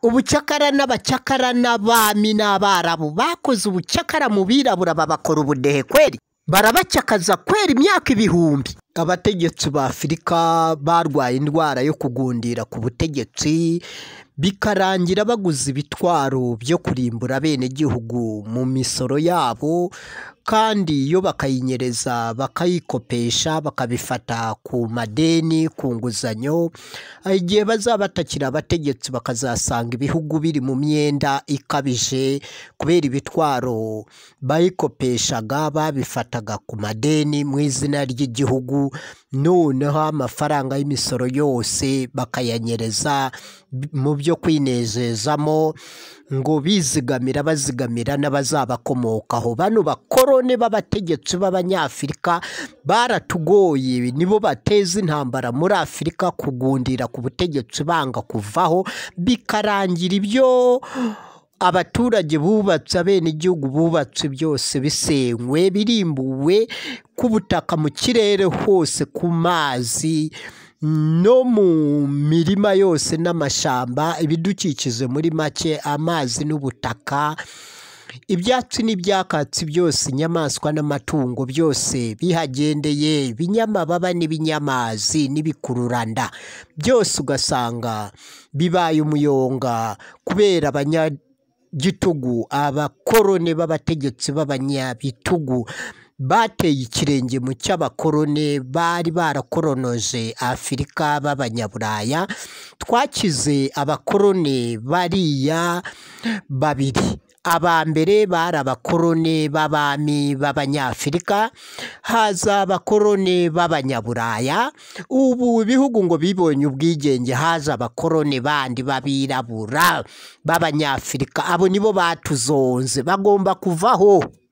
Ubucakara n'abacakara n'abami n'abarabu bakoze ubucakara mu birabura babakora ubudehe kweri barabacakaza kweri imyaka ibihumbi. Abategetsi ba Afurika barwaye indwara yo kugundira ku butegetsi bikarangira baguze ibitwaro byo kurimbura bene gihugu mu misoro yabo, kandi iyo bakayinyereza bakayikopesha bakabifata ku madeni ku nguzanyo, igihe bazabatakira abategetsi bakazasanga ibihugu biri mu myenda ikabije kubera ibitwaro bayikopeshaga babifataga ku madeni mu izina ry'igihugu, noneho amafaranga y'imisoro yose bakayanyereza mu byo kwinezezamo ngo bizigamira bazigamira n'abazabakomokaho. Bano bakorone b'abategetsi b'abanyafurika baratugoye, nibo bateza intambara muri Afurika kugundira ku butegetsi banga kuvaho, bikarangira ibyo abaturage bubatse abene igihugu bubatse byose bisenywe birimbuwe ku butaka, mu kirere hose, ku mazi no mu mirima yose n'amashamba, ibidukikije muri make, amazi n'ubutaka, ibyatsi n'ibyakatsi byose, inyamaswa n'amatungo byose bihagendeye, ibinyamababa n'ibinyamazi n'ibikururanda byose ugasanga bibaye umuyonga kubera abanyagitugu. Abakorone b'abategetsi b'abanyabitugu bateye ikirenge mu cy'abakorone bari barakoronoje Afurika b'abanyaburaya. Twakize abakorone bariya babiri. Aba mbere bari abakorone b'abami b'abanyafurika, haza abakorone b'abanyaburaya. Ubu ibihugu ngo bibonye ubwigenge, haza abakorone bandi b'abirabura b'abanyafurika. Abo nibo batuzonze, bagomba kuvaho.